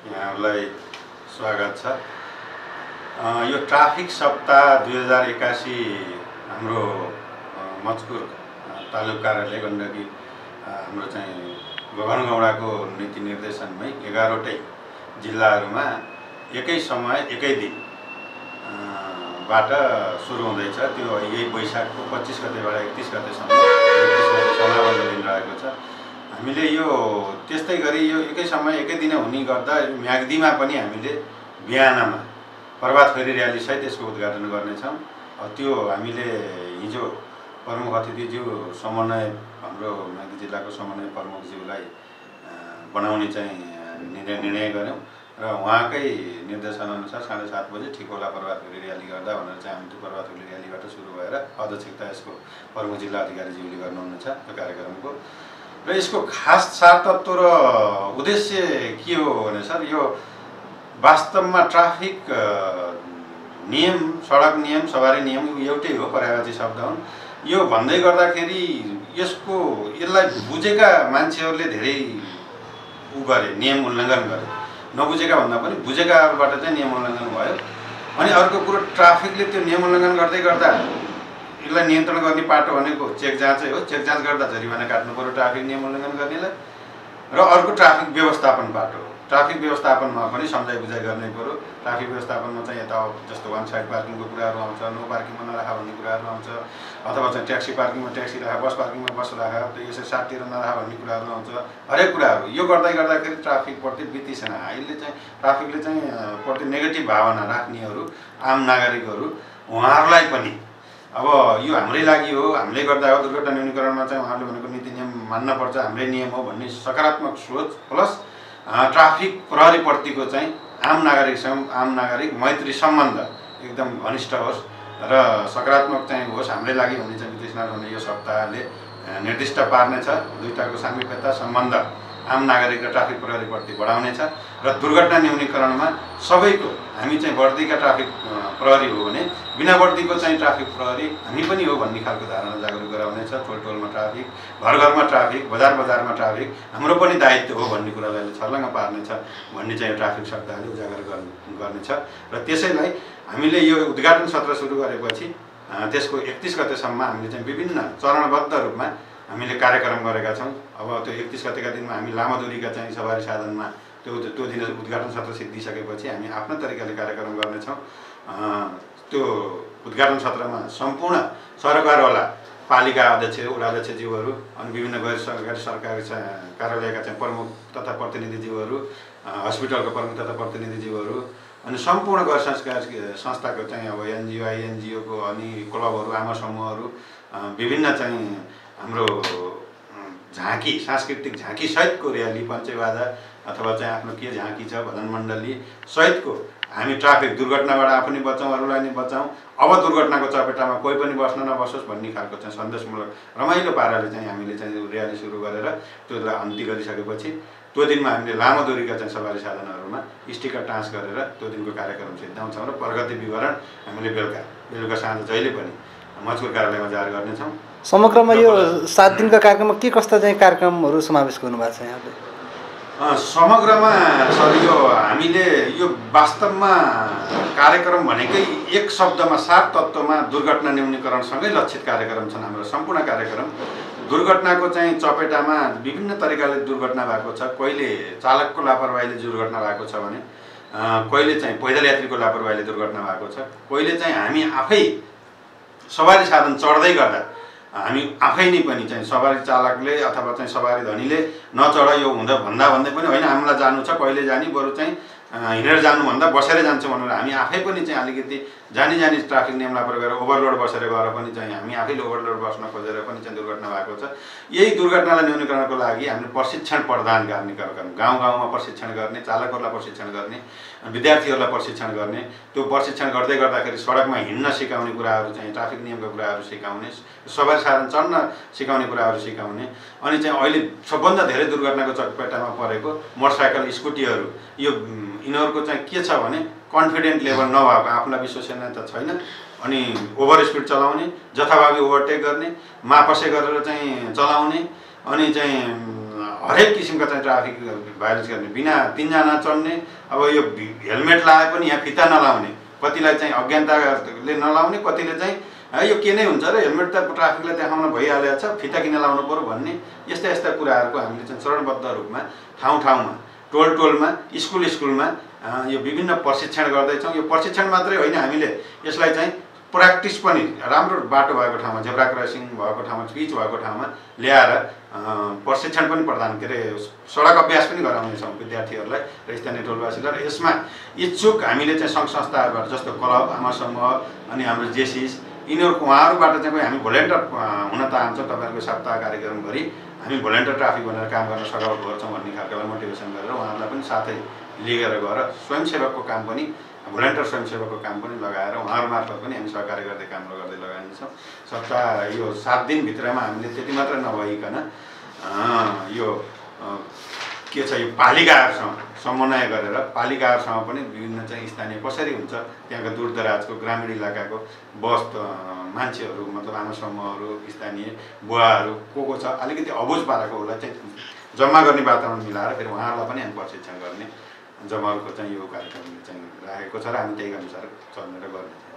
यहाँहरूलाई स्वागत छ। यो ट्राफिक सप्ताह 2081 हाम्रो मजकुर तालुक कार्यालय गण्डकी हाम्रो चाहिँ गगनगौडाको नीति निर्देशनमै 11वटै जिल्लाहरूमा एकै समय एकै दिन बाट सुरु हुँदैछ। त्यो यही वैशाखको 25 गतेबाट 31 गतेसम्म 31 गते समापन दिन रहेको छ। हामीले यो त्यस्तै गरी यो एकै समय एकै दिन हुने गर्दा म्याग्दीमा पनि हामीले बिहानमा प्रभात फेरी र्याली सहित यसको उद्घाटन गर्नेछौँ। त्यो हामीले हिजो प्रमुख अतिथिज्यू समन्वय हाम्रो म्याग्दी जिल्लाको समन्वय प्रमुखज्यूलाई बनाउने चाहिँ निर्णय गऱ्यौँ र उहाँकै निर्देशनअनुसार 7:30 बजे ठिक होला प्रभात फेरी र्याली गर्दा भनेर चाहिँ हामी त्यो प्रभात फेरी र्यालीबाट सुरु भएर अध्यक्षता यसको प्रमुख जिल्ला अधिकारीज्यूले गर्नुहुनेछ त्यो कार्यक्रमको। र यसको खास सार तत्त्व र उद्देश्य के हो भने सर, यो वास्तवमा ट्राफिक नियम, सडक नियम, सवारी नियम एउटै हो, पर्यायवाची शब्द हुन्। यो भन्दै गर्दाखेरि यसलाई बुझेका मान्छेहरूले धेरै गरे, नियम उल्लङ्घन गरे। नबुझेका भन्दा पनि बुझेकाबाट चाहिँ नियम उल्लङ्घन भयो। अनि अर्को कुरो, ट्राफिकले त्यो नियम उल्लङ्घन गर्दै गर्दा यसलाई नियन्त्रण गर्ने पाटो भनेको चेक जाँचै हो। चेक जाँच गर्दा जरिवाना काट्नु पर्यो ट्राफिक नियम उल्लङ्घन गर्नेलाई। र अर्को ट्राफिक व्यवस्थापन पाटो हो। ट्राफिक व्यवस्थापनमा पनि सम्झाइ बुझाइ गर्नै पर्यो। ट्राफिक व्यवस्थापनमा चाहिँ यता जस्तो वान साइड पार्किङको कुराहरू आउँछ, नो पार्किङमा नराख भन्ने कुराहरू आउँछ, अथवा चाहिँ ट्याक्सी पार्किङमा ट्याक्सी राख, बस पार्किङमा बस राख, यसरी साटतिर नराख भन्ने कुराहरू आउँछ। हरेक कुराहरू यो गर्दाखेरि ट्राफिकप्रति वित्तीसेना अहिले चाहिँ ट्राफिकले चाहिँ प्रति नेगेटिभ भावना राख्नेहरू आम नागरिकहरू उहाँहरूलाई पनि अब यो हाम्रै लागि हो, हामीले गर्दा हो, दुर्घटना न्यूनीकरणमा चाहिँ उहाँले भनेको नीति नियम मान्नुपर्छ, हाम्रै नियम हो भन्ने सकारात्मक सोच प्लस ट्राफिक प्रहरीप्रतिको चाहिँ आम नागरिक मैत्री सम्बन्ध एकदम घनिष्ठ होस् र सकारात्मक चाहिँ होस्, हाम्रै लागि भन्ने चाहिँ विदेशमा हुने यो सप्ताहले निर्दिष्ट पार्नेछ। दुईटाको सामिप्यता सम्बन्ध आम नागरिक र ट्राफिक प्रहरीप्रति बढाउनेछ र दुर्घटना न्यूनीकरणमा सबैको, हामी चाहिँ वर्दीका ट्राफिक प्रहरी हो भने बिना वर्दीको चाहिँ ट्राफिक प्रहरी हामी पनि हो भन्ने खालको धारणा जागरुक गराउनेछ। टोलमा ट्राफिक, घर घरमा ट्राफिक, बजार बजारमा ट्राफिक हाम्रो पनि दायित्व हो भन्ने कुरालाई छर्लङ्ग पार्नेछ भन्ने चाहिँ ट्राफिक सप्ताहले उजागर गर्नेछ। र त्यसैलाई हामीले यो उद्घाटन सत्र सुरु गरेपछि त्यसको 31 गतेसम्म हामीले चाहिँ विभिन्न चरणबद्ध रूपमा हामीले कार्यक्रम गरेका छौँ। अब त्यो 31 गतेका दिनमा हामी लामो दूरीका चाहिँ सवारी साधनमा त्यो दिन उद्घाटन सत्र सिद्धिसकेपछि हामी आफ्नो तरिकाले कार्यक्रम गर्नेछौँ। त्यो उद्घाटन सत्रमा सम्पूर्ण सरकारवाला पालिका अध्यक्ष, वडाध्यक्षज्यूहरू अनि विभिन्न गैर सरकारी कार्यालयका चाहिँ प्रमुख तथा प्रतिनिधिज्यूहरू, हस्पिटलको प्रमुख तथा प्रतिनिधिज्यूहरू अनि सम्पूर्ण गैर संस्थाको चाहिँ अब एनजिओ, आइएनजिओको अनि क्लबहरू, आमा समूहहरू, विभिन्न चाहिँ हाम्रो झाँकी, सांस्कृतिक झाँकी सहितको र्याली, पञ्चवादा अथवा चाहिँ आफ्नो के झाँकी छ, भजन मण्डली सहितको हामी ट्राफिक दुर्घटनाबाट आफू नि बचाउँ, अरूलाई नि बचाउँ, अब दुर्घटनाको चपेटामा कोही पनि बस्न नबसोस् भन्ने खालको चाहिँ सन्देशमूलक रमाइलो पाराले चाहिँ हामीले चाहिँ र्याली सुरु गरेर त्यसलाई अन्त्य गरिसकेपछि त्यो दिनमा हामीले लामो दूरीका चाहिँ सवारी साधनहरूमा स्टिकर टाँस गरेर त्यो दिनको कार्यक्रम सिद्धाउँछौँ र प्रगति विवरण हामीले बेलुका साँझ जहिले पनि मजकुर कार्यालयमा जारी गर्नेछौँ। समग्रमा यो 7 दिनका कार्यक्रममा के कस्ता चाहिँ कार्यक्रमहरू समावेश गर्नुभएको छ यहाँले? समग्रमा सर यो हामीले यो वास्तवमा कार्यक्रम भनेकै एक शब्दमा, सार तत्त्वमा दुर्घटना न्यूनीकरणसँगै लक्षित कार्यक्रम छन् हाम्रो सम्पूर्ण कार्यक्रम। दुर्घटनाको चाहिँ चपेटामा विभिन्न तरिकाले दुर्घटना भएको छ। कहिले चालकको लापरवाहीले दुर्घटना भएको छ भने, कहिले चाहिँ पैदल यात्रीको लापरवाहीले दुर्घटना भएको छ, कहिले चाहिँ हामी आफै सवारी साधन चढ्दै गर्दा हामी आफै नै पनि चाहिँ सवारी चालकले अथवा चाहिँ सवारी धनीले नचढ यो भन्दा भन्दै पनि होइन, हामीलाई जानु छ, कहिले जाने, बरु चाहिँ हिँडेर जानुभन्दा बसेर जान्छौँ भनेर हामी आफै पनि चाहिँ अलिकति जानी ट्राफिक नियम लापरवाही गरेर ओभरलोड बसेर गएर पनि चाहिँ हामी आफैले ओभरलोड बस्न खोजेर पनि चाहिँ दुर्घटना भएको छ। यही दुर्घटनालाई न्यूनीकरणको लागि हामीले प्रशिक्षण प्रदान गर्ने कार्यक्रम, गाउँ गाउँमा प्रशिक्षण गर्ने, चालकहरूलाई प्रशिक्षण गर्ने, विद्यार्थीहरूलाई प्रशिक्षण गर्ने, त्यो प्रशिक्षण गर्दै गर्दाखेरि सडकमा हिँड्न सिकाउने कुराहरू चाहिँ ट्राफिक नियमका कुराहरू सिकाउने, सवारी साधन चढ्न सिकाउने कुराहरू सिकाउने। अनि चाहिँ अहिले सबभन्दा धेरै दुर्घटनाको चपेटामा परेको मोटरसाइकल, स्कुटीहरू, यो यिनीहरूको चाहिँ के छ भने कन्फिडेन्ट लेभल नभएको, आफूलाई विश्वसनीयता छैन अनि ओभर स्पिड चलाउने, जथाभावी ओभरटेक गर्ने, मापसे गरेर चाहिँ चलाउने अनि चाहिँ हरेक किसिमका चाहिँ ट्राफिक भायोलेन्स गर्ने बिना 3 जना चढ्ने, अब यो हेलमेट लगाए पनि यहाँ फिता नलाउने, कतिलाई चाहिँ अज्ञानताले नलाउने, कतिले चाहिँ यो के नै हुन्छ र हेलमेट त ट्राफिकलाई देखाउन भइहालेको छ, फिता किन लाउनु पर्यो भन्ने यस्ता यस्ता कुराहरूको हामीले चाहिँ चरणबद्ध रूपमा ठाउँ ठाउँमा, टोल टोलमा, स्कुल स्कुलमा यो विभिन्न प्रशिक्षण गर्दैछौँ। यो प्रशिक्षण मात्रै होइन, हामीले यसलाई चाहिँ प्र्याक्टिस पनि राम्रो बाटो भएको ठाउँमा, जेब्रा क्रसिङ भएको ठाउँमा, पिच भएको ठाउँमा ल्याएर प्रशिक्षण पनि प्रदान के अरे सडक अभ्यास पनि गराउनेछौँ विद्यार्थीहरूलाई र स्थानीय टोलवासीलाई। र यसमा इच्छुक हामीले चाहिँ सङ्घ संस्थाहरूबाट जस्तो क्लब, आमा समूह अनि हाम्रो जेसिस यिनीहरूको उहाँहरूबाट चाहिँ हामी भोलिन्टियर हुन चाहन्छौँ। तपाईँहरूको सप्ताह कार्यक्रमभरि हामी भोलिन्टियर ट्राफिक भनेर काम गर्न सघाउ गर्छौँ भन्ने खालको मोटिभेसन गरेर उहाँहरूलाई पनि साथै लिएर गएर स्वयंसेवकको काम पनि, भोलिन्टियर स्वयंसेवकको काम पनि लगाएर उहाँहरू मार्फत पनि हामी सहकार्य गर्दै काम गर्दै लगाइन्छौँ। सप्ताह यो 7 दिनभित्रमा हामीले त्यति मात्र नभइकन यो के छ, यो पालिकाहरूसँग समन्वय गरेर पालिकाहरूसँग पनि विभिन्न चाहिँ स्थानीय कसरी हुन्छ त्यहाँका दूरदराजको ग्रामीण इलाकाको बस्त मान्छेहरू, मतलब आमा समूहहरू, स्थानीय बुवाहरू को छ अलिकति अबुझ पारेकोहरूलाई चाहिँ जम्मा गर्ने वातावरण मिलाएर फेरि उहाँहरूलाई पनि हामी प्रशिक्षण गर्ने जमाको चाहिँ यो कार्यक्रम चाहिँ राखेको छ र हामी त्यही अनुसार चल्ने र गर्ने।